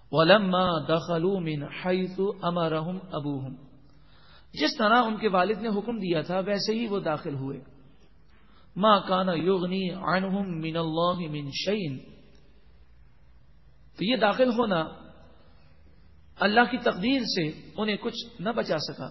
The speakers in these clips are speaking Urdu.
وَلَمَّا دَخَلُوا مِنْ حَيْثُ أَمَرَهُمْ أَبُوهُمْ، جس طرح ان کے والد نے حکم دیا تھا ویسے ہی وہ داخل ہوئے. مَا كَانَ يُغْنِي عَنْهُمْ مِنَ اللَّهِ مِنْ شَيْءٍ، تو یہ داخل ہونا اللہ کی تقدیر سے انہیں کچھ نہ بچا سکا،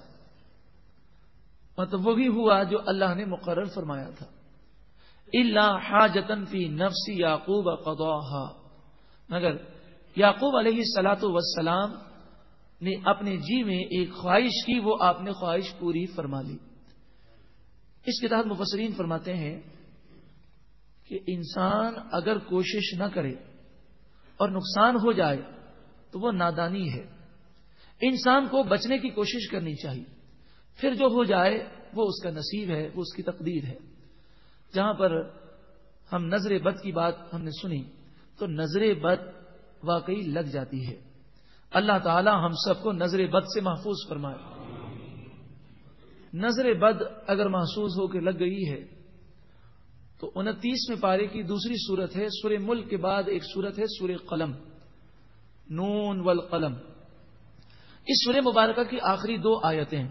مطلب وہی ہوا جو اللہ نے مقرر فرمایا تھا. إِلَّا حَاجَةً فِي نَفْسِ يَعْقُوبَ قَضَاهَا، مگر یعقوب علیہ الصلاۃ والسلام نے اپنے جی میں ایک خواہش کی، وہ آپ نے خواہش پوری فرما لی. اس کے تحت مفسرین فرماتے ہیں کہ انسان اگر کوشش نہ کرے اور نقصان ہو جائے تو وہ نادانی ہے. انسان کو بچنے کی کوشش کرنی چاہیے، پھر جو ہو جائے وہ اس کا نصیب ہے، وہ اس کی تقدیر ہے. جہاں پر ہم نظر بد کی بات ہم نے سنی تو نظر بد واقعی لگ جاتی ہے. اللہ تعالی ہم سب کو نظر بد سے محفوظ فرمائے. نظر بد اگر محسوس ہو کے لگ گئی ہے تو 29ویں پارے کی دوسری سورت ہے سورہ ملک کے بعد ایک سورت ہے سورہ قلم، نون والقلم. اس سورہ مبارکہ کی آخری 2 آیتیں،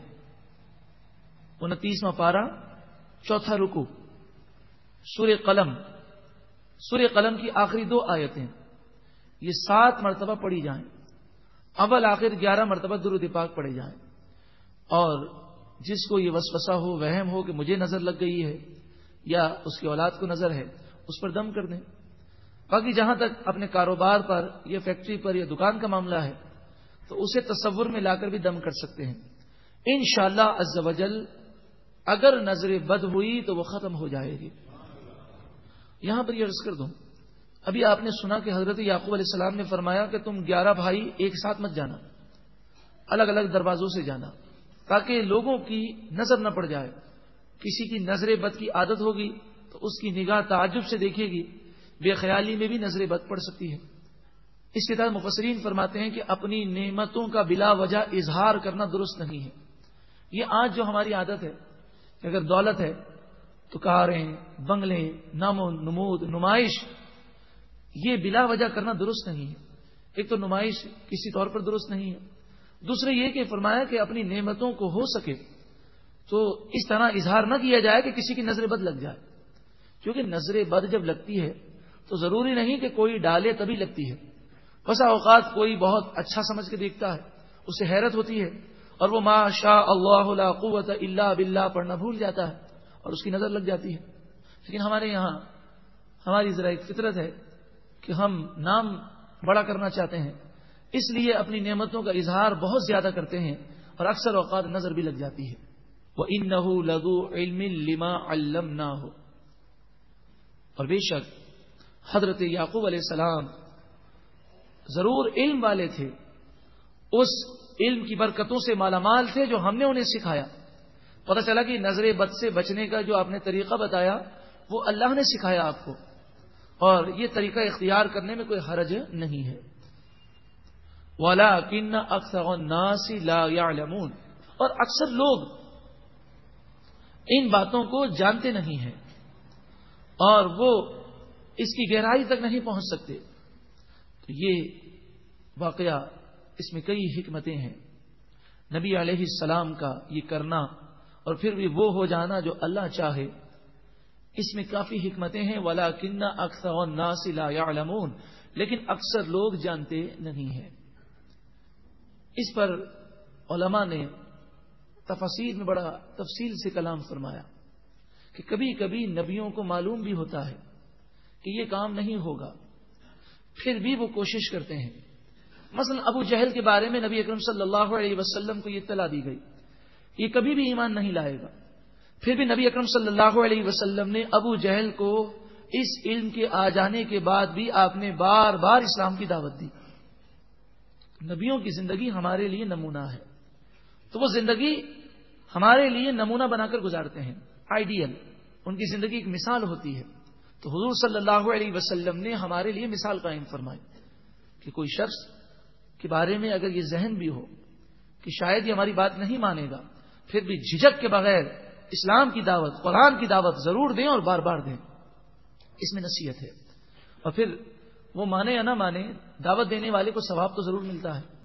29واں پارہ 4تھا رکوع، سورہ قلم. سورہ قلم کی آخری 2 آیتیں یہ 7 مرتبہ پڑھی جائیں، اول آخر 11 مرتبہ درود پاک پڑھے جائیں. اور جس کو یہ وسوسہ ہو، وہم ہو کہ مجھے نظر لگ گئی ہے یا اس کی اولاد کو نظر ہے، اس پر دم کر دیں. باقی جہاں تک اپنے کاروبار پر یا فیکٹری پر یا دکان کا معاملہ ہے تو اسے تصور میں لا کر بھی دم کر سکتے ہیں. انشاءاللہ عز وجل اگر نظر بد ہوئی تو وہ ختم ہو جائے گی. یہاں پر یہ عرض کر دوں، ابھی آپ نے سنا کہ حضرت یعقوب علیہ السلام نے فرمایا کہ تم 11 بھائی ایک ساتھ مت جانا، الگ الگ دروازوں سے جانا تاکہ لوگوں کی نظر نہ پڑ جائے. کسی کی نظر بد کی عادت ہوگی تو اس کی نگاہ تعجب سے دیکھے گی، بے خیالی میں بھی نظر بد پڑ سکتی ہے. اس کے تحت مفسرین فرماتے ہیں کہ اپنی نعمتوں کا بلا وجہ اظہار کرنا درست نہیں ہے. یہ آج جو ہماری عادت ہے کہ اگر دولت ہے تو کاریں، بنگلے، نام و نمود، نمائش، یہ بلا وجہ کرنا درست نہیں ہے. ایک تو نمائش کسی طور پر درست نہیں ہے، دوسرے یہ کہ فرمایا کہ اپنی نعمتوں کو ہو سکے تو اس طرح اظہار نہ کیا جائے کہ کسی کی نظر بد لگ جائے. کیونکہ نظر بد جب لگتی ہے تو ضروری نہیں کہ کوئی ڈالے تبھی لگتی ہے. بسا اوقات کوئی بہت اچھا سمجھ کے دیکھتا ہے، اسے حیرت ہوتی ہے اور وہ ما شاء اللہ لا قوت الا باللہ پڑھنا بھول جاتا ہے اور اس کی نظر لگ جاتی ہے. لیکن ہمارے یہاں ہماری ذرا ایک فطرت ہے کہ ہم نام بڑا کرنا چاہتے ہیں، اس لیے اپنی نعمتوں کا اظہار بہت زیادہ کرتے ہیں اور اکثر اوقات نظر بھی لگ جاتی ہے. وَإِنَّهُ لَذُو عِلْمٍ لِمَا عَلَّمْنَاهُ، اور بے شک حضرت یعقوب علیہ السلام ضرور علم والے تھے، اس علم کی برکتوں سے مالا مال تھے جو ہم نے انہیں سکھایا. پتہ چلا کہ نظر بد سے بچنے کا جو آپ نے طریقہ بتایا وہ اللہ نے سکھایا آپ کو، اور یہ طریقہ اختیار کرنے میں کوئی حرج نہیں ہے. وَلَٰكِنَّ أَكْثَرَ النَّاسِ لَا يَعْلَمُونَ، اور اکثر لوگ ان باتوں کو جانتے نہیں ہیں اور وہ اس کی گہرائی تک نہیں پہنچ سکتے. تو یہ واقعہ اس میں کئی حکمتیں ہیں. نبی علیہ السلام کا یہ کرنا اور پھر بھی وہ ہو جانا جو اللہ چاہے، اس میں کافی حکمتیں ہیں. وَلَٰكِنَّ أَكْثَرَ النَّاسِ لَا يَعْلَمُونَ، لیکن اکثر لوگ جانتے نہیں ہیں. اس پر علماء نے تفاسیر میں بڑا تفصیل سے کلام فرمایا کہ کبھی کبھی نبیوں کو معلوم بھی ہوتا ہے کہ یہ کام نہیں ہوگا، پھر بھی وہ کوشش کرتے ہیں. مثلا ابو جہل کے بارے میں نبی اکرم صلی اللہ علیہ وسلم کو یہ اطلاع دی گئی یہ کبھی بھی ایمان نہیں لائے گا، پھر بھی نبی اکرم صلی اللہ علیہ وسلم نے ابو جہل کو اس علم کے آ جانے کے بعد بھی آپ نے بار بار اسلام کی دعوت دی. نبیوں کی زندگی ہمارے لیے نمونہ ہے، تو وہ زندگی ہمارے لیے نمونہ بنا کر گزارتے ہیں، آئیڈیل، ان کی زندگی ایک مثال ہوتی ہے. تو حضور صلی اللہ علیہ وسلم نے ہمارے لیے مثال قائم فرمائی کہ کوئی شخص کے بارے میں اگر یہ ذہن بھی ہو کہ شاید یہ ہماری بات نہیں مانے گا، پھر بھی جھجک کے بغیر اسلام کی دعوت، قرآن کی دعوت ضرور دیں اور بار بار دیں. اس میں نصیحت ہے. اور پھر وہ مانے یا نہ مانے، دعوت دینے والے کو ثواب تو ضرور ملتا ہے.